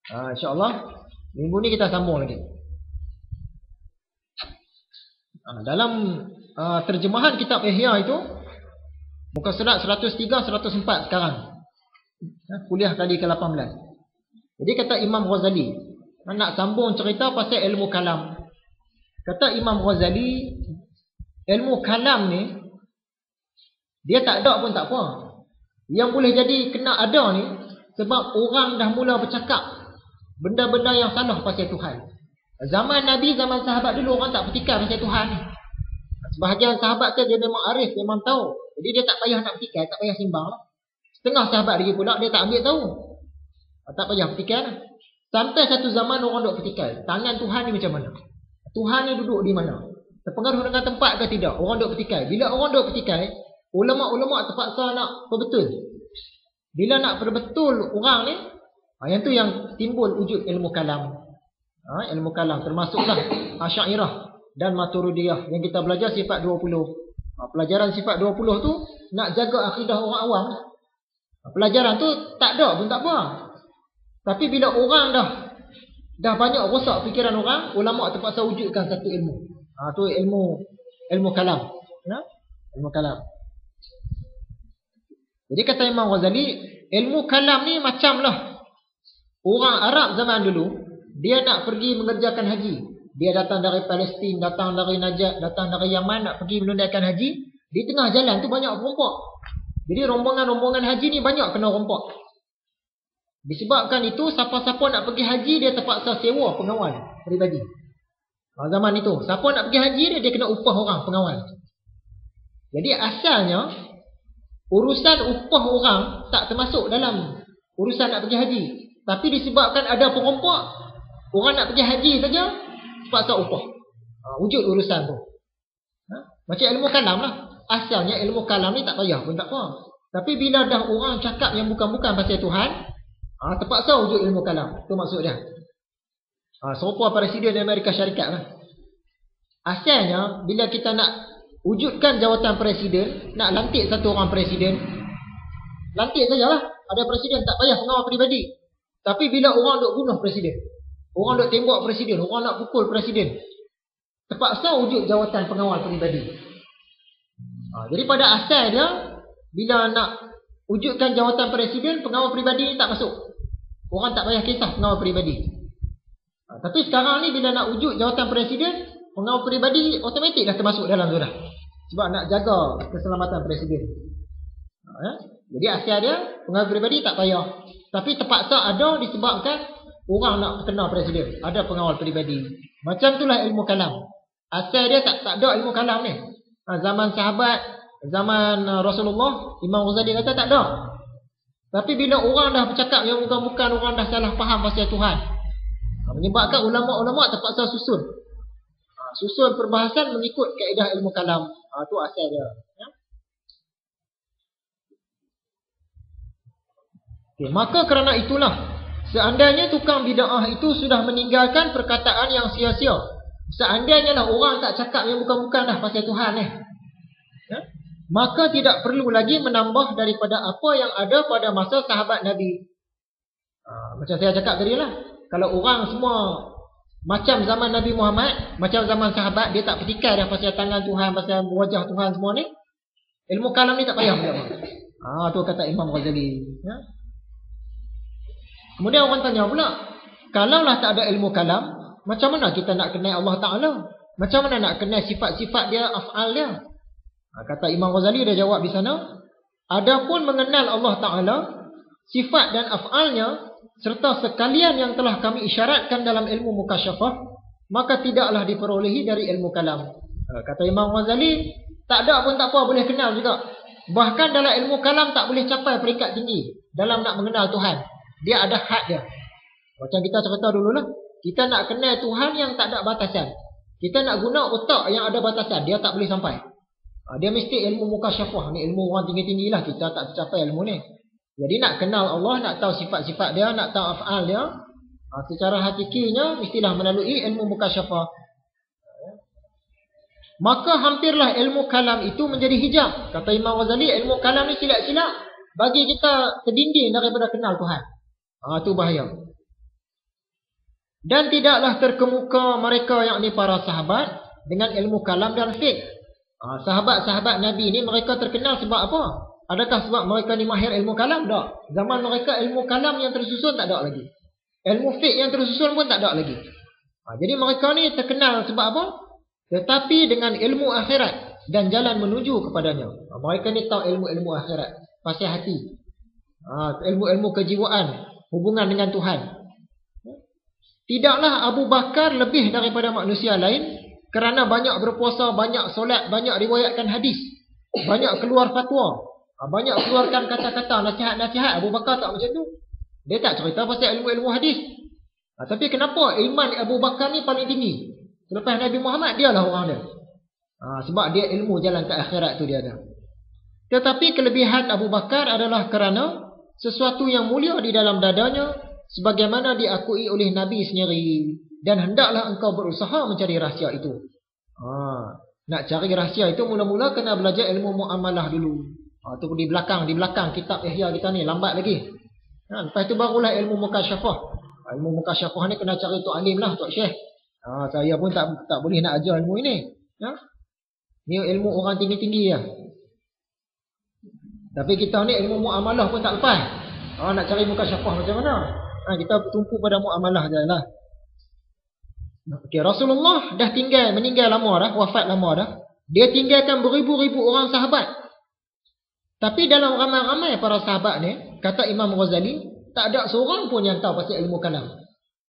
InsyaAllah minggu ni kita sambung lagi. Dalam terjemahan kitab Ihya itu, muka surat 103, 104 sekarang. Kuliah kali ke-18. Jadi kata Imam Ghazali, nak sambung cerita pasal ilmu kalam. Kata Imam Ghazali, ilmu kalam ni, dia tak ada pun tak apa. Yang boleh jadi kena ada ni, sebab orang dah mula bercakap benda-benda yang salah pasal Tuhan. Zaman Nabi, zaman sahabat dulu, orang tak petikai pasal Tuhan ni. Sebahagian sahabat tu dia memang arif, memang tahu. Jadi dia tak payah nak petikai, tak payah simbang lah. Setengah sahabat lagi pula, dia tak ambil tahu. Tak payah petikai lah. Sampai satu zaman orang duk petikai. Tangan Tuhan ni macam mana? Tuhan ni duduk di mana? Terpengaruh dengan tempat ke tidak? Orang duk petikai. Bila orang duk petikai, ulama-ulama terpaksa nak perbetul. Bila nak perbetul orang ni, yang tu yang timbul wujud ilmu kalam. Ilmu kalam termasuklah Asy'ariyah dan Maturidiyah yang kita belajar sifat 20. Pelajaran sifat 20 tu nak jaga akidah orang awam. Pelajaran tu tak ada pun tak apa. Tapi bila orang dah banyak rosak fikiran orang, ulama terpaksa wujudkan satu ilmu. Tu ilmu kalam. Ilmu kalam. Jadi kata Imam Ghazali, ilmu kalam ni macamlah orang Arab zaman dulu, dia nak pergi mengerjakan haji. Dia datang dari Palestin, datang dari Najd, datang dari Yaman nak pergi menunaikan haji. Di tengah jalan tu banyak rompak. Jadi rombongan-rombongan haji ni banyak kena rompak. Disebabkan itu, siapa-siapa nak pergi haji, dia terpaksa sewa pengawal peribadi. Zaman itu, siapa nak pergi haji dia kena upah orang pengawal. Jadi asalnya, urusan upah orang tak termasuk dalam urusan nak pergi haji. Tapi disebabkan ada perompak, orang nak pergi haji saja, terpaksa upah. Wujud urusan tu. Macam ilmu kalam lah. Asalnya ilmu kalam ni tak payah pun tak apa. Tapi bila dah orang cakap yang bukan-bukan pasal Tuhan, terpaksa wujud ilmu kalam. Itu maksud dia. Serupa Presiden Amerika Syarikat lah. Asalnya, bila kita nak wujudkan jawatan presiden, nak lantik satu orang presiden, lantik sajalah. Ada presiden, tak payah pengawal peribadi. Tapi bila orang duk bunuh presiden, orang duk tembak presiden, orang nak pukul presiden, terpaksa wujud jawatan pengawal peribadi. Jadi pada asal dia, bila nak wujudkan jawatan presiden, pengawal peribadi ni tak masuk. Orang tak payah kisah pengawal peribadi. Tapi sekarang ni bila nak wujud jawatan presiden, pengawal peribadi automatik dah termasuk dalam tu dah. Sebab nak jaga keselamatan presiden. Jadi asal dia, pengawal peribadi tak payah. Tapi terpaksa ada disebabkan orang nak kenal presiden. Ada pengawal peribadi. Macam itulah ilmu kalam. Asal dia tak ada ilmu kalam ni. Zaman sahabat, zaman Rasulullah, Imam Ghazali kata tak ada. Tapi bila orang dah bercakap yang bukan-bukan, orang dah salah faham pasal Tuhan, menyebabkan ulama-ulama terpaksa susun. Susun perbahasan mengikut kaedah ilmu kalam. Itu asal dia. Okay, maka kerana itulah, seandainya tukang bid'ah itu sudah meninggalkan perkataan yang sia-sia, seandainya lah orang tak cakap yang bukan-bukan dah pasal Tuhan maka tidak perlu lagi menambah daripada apa yang ada pada masa sahabat Nabi. Macam saya cakap tadi lah, kalau orang semua macam zaman Nabi Muhammad, macam zaman sahabat, dia tak petikai dah pasal tangan Tuhan, pasal wajah Tuhan semua ni, ilmu kalam ni tak payah. Tu kata Imam Ghazali. Kemudian orang tanya pula, kalaulah tak ada ilmu kalam, macam mana kita nak kenal Allah Ta'ala? Macam mana nak kenal sifat-sifat dia, af'al dia? Kata Imam Ghazali, dia jawab di sana, adapun mengenal Allah Ta'ala, sifat dan af'alnya, serta sekalian yang telah kami isyaratkan dalam ilmu mukasyafah, maka tidaklah diperolehi dari ilmu kalam. Kata Imam Ghazali, tak ada pun tak apa, boleh kenal juga. Bahkan dalam ilmu kalam tak boleh capai peringkat tinggi dalam nak mengenal Tuhan. Dia ada had dia. Macam kita cerita dulu lah, kita nak kenal Tuhan yang tak ada batasan. Kita nak guna otak yang ada batasan, dia tak boleh sampai. Dia mesti ilmu mukasyafah ni, ilmu orang tinggi-tinggi lah. Kita tak tercapai ilmu ni. Jadi nak kenal Allah, nak tahu sifat-sifat dia, nak tahu af'al dia, secara hakikinya mestilah melalui ilmu mukasyafah. Maka hampirlah ilmu kalam itu menjadi hijab. Kata Imam Ghazali, ilmu kalam ni silap-silap bagi kita terdinding daripada kenal Tuhan. Itu bahaya. Dan tidaklah terkemuka mereka yang ni para sahabat dengan ilmu kalam dan fiqh. Sahabat-sahabat Nabi ni mereka terkenal sebab apa? Adakah sebab mereka ni mahir ilmu kalam? Tak. Zaman mereka ilmu kalam yang tersusun tak ada lagi. Ilmu fiqh yang tersusun pun tak ada lagi. Jadi mereka ni terkenal sebab apa? Tetapi dengan ilmu akhirat dan jalan menuju kepadanya. Mereka ni tahu ilmu-ilmu akhirat, pasal hati. Ilmu-ilmu kejiwaan, hubungan dengan Tuhan. Tidaklah Abu Bakar lebih daripada manusia lain kerana banyak berpuasa, banyak solat, banyak riwayatkan hadis, banyak keluar fatwa, banyak keluarkan kata-kata, nasihat-nasihat. Abu Bakar tak macam tu. Dia tak cerita pasal ilmu-ilmu hadis. Tapi kenapa iman Abu Bakar ni paling tinggi? Selepas Nabi Muhammad, dialah orang dia. Sebab dia ilmu jalan ke akhirat tu dia ada. Tetapi kelebihan Abu Bakar adalah kerana sesuatu yang mulia di dalam dadanya, sebagaimana diakui oleh Nabi sendiri. Dan hendaklah engkau berusaha mencari rahsia itu. Nak cari rahsia itu mula-mula kena belajar ilmu muamalah dulu. Itu di belakang kitab Ihya kita ni, lambat lagi. Lepas itu barulah ilmu mukasyafah. Ilmu mukasyafah ni kena cari Tok Alim lah, Tok Syekh. Saya pun tak boleh nak ajar ilmu ini. Ni ilmu orang tinggi-tinggi ya. Tapi kita ni ilmu muamalah pun tak lepas. Nak cari mukasyafah macam mana? Kita tumpu pada muamalah je lah. Rasulullah dah meninggal lama dah, wafat lama dah. Dia tinggalkan beribu-ribu orang sahabat. Tapi dalam ramai-ramai para sahabat ni, kata Imam Ghazali, tak ada seorang pun yang tahu pasal ilmu kalam.